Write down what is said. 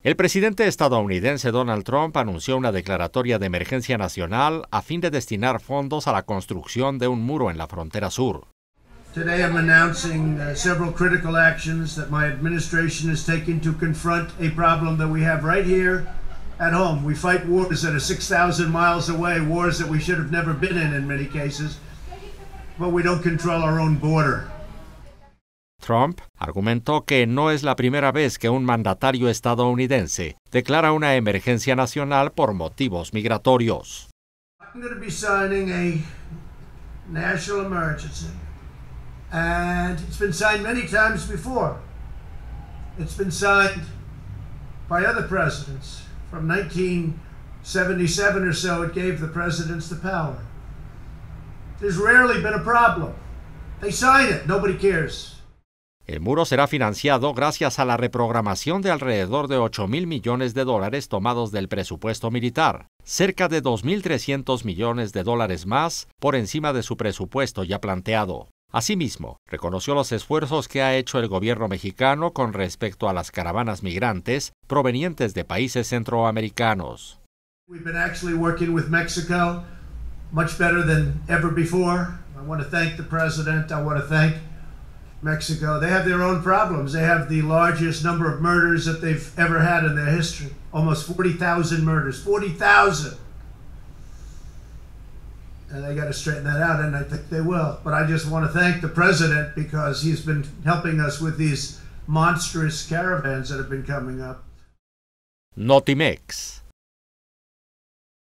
El presidente estadounidense Donald Trump anunció una declaratoria de emergencia nacional a fin de destinar fondos a la construcción de un muro en la frontera sur. Today I'm announcing several critical actions that my administration is taking to confront a problem that we have right here at home. We fight wars that are 6,000 miles away, wars that we should have never been in many cases, but we don't control our own border. Trump argumentó que no es la primera vez que un mandatario estadounidense declara una emergencia nacional por motivos migratorios. I'm going to be signing a national emergency, and it's been signed many times before. It's been signed by other presidents. From 1977 or so, it gave the presidents the power. There's rarely been a problem. They sign it, nobody cares. El muro será financiado gracias a la reprogramación de alrededor de $8,000 millones tomados del presupuesto militar, cerca de $2,300 millones más por encima de su presupuesto ya planteado. Asimismo, reconoció los esfuerzos que ha hecho el gobierno mexicano con respecto a las caravanas migrantes provenientes de países centroamericanos. We've been actually working with Mexico much better than ever before. I want to thank the president. I want to thank Mexico. They have their own problems. They have the largest number of murders that they've ever had in their history. Almost 40,000 murders. 40,000! And they got to straighten that out, and I think they will. But I just want to thank the president because he's been helping us with these monstrous caravans that have been coming up. Notimex.